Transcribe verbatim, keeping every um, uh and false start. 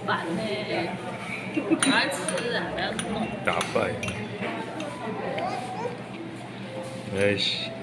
烦呢、赶快吃啊，不要弄。 打败。哎西。